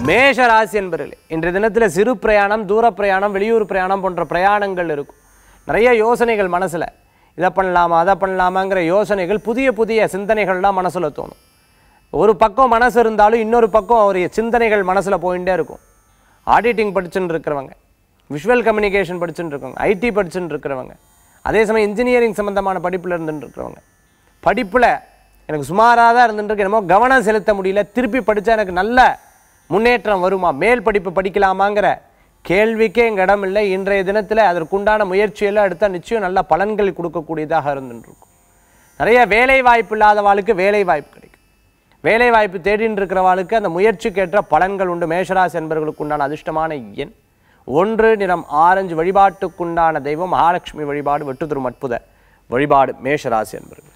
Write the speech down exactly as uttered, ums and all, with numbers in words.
மேஷ ராசி என்பவர்களே, இன்றைய தினத்தில் சிறு பிரயாணம், தூர பிரயாணம், வெளியூர் பிரயாணம் போன்ற பிரயாணங்கள் இருக்கும். நிறைய யோசனைகள் மனசில், இதை பண்ணலாமா அதை பண்ணலாமாங்கிற யோசனைகள், புதிய புதிய சிந்தனைகள்லாம் மனசில் தோணும். ஒரு பக்கம் மனசு இருந்தாலும் இன்னொரு பக்கம் ஒரு சிந்தனைகள் மனசில் போயிட்டே இருக்கும். ஆடிட்டிங் படிச்சுட்டு இருக்கிறவங்க, விஷுவல் கம்யூனிகேஷன் படிச்சுட்டு இருக்கவங்க, ஐடி படிச்சுட்டு இருக்கிறவங்க, அதே சமயம் இன்ஜினியரிங் சம்மந்தமான படிப்பில் இருந்துட்டு இருக்கிறவங்க, படிப்பில் எனக்கு சுமாராக தான் இருந்துட்டு என்னமோ கவனம் செலுத்த முடியல, திருப்பி படித்தா எனக்கு நல்ல முன்னேற்றம் வருமா, மேல் படிப்பு படிக்கலாமாங்கிற கேள்விக்கே எங்கள் இடம் இல்லை. இன்றைய தினத்தில் அதற்குண்டான முயற்சியெல்லாம் எடுத்தால் நிச்சயம் நல்ல பலன்கள் கொடுக்கக்கூடியதாக இருந்துட்டு இருக்கும். நிறைய வேலை வாய்ப்பு இல்லாதவாளுக்கு வேலை வாய்ப்பு கிடைக்கும். வேலை வாய்ப்பு தேடின்னு இருக்கிறவாளுக்கு அந்த முயற்சிக்கேற்ற பலன்கள் உண்டு. மேஷராசி என்பவர்களுக்கு உண்டான அதிர்ஷ்டமான எண் ஒன்று, நிறம் ஆரஞ்சு. வழிபாட்டுக்குண்டான தெய்வம் மகாலட்சுமி வழிபாடு. வெற்றி தரும் அற்புத வழிபாடு மேஷராசி என்பவர்கள்.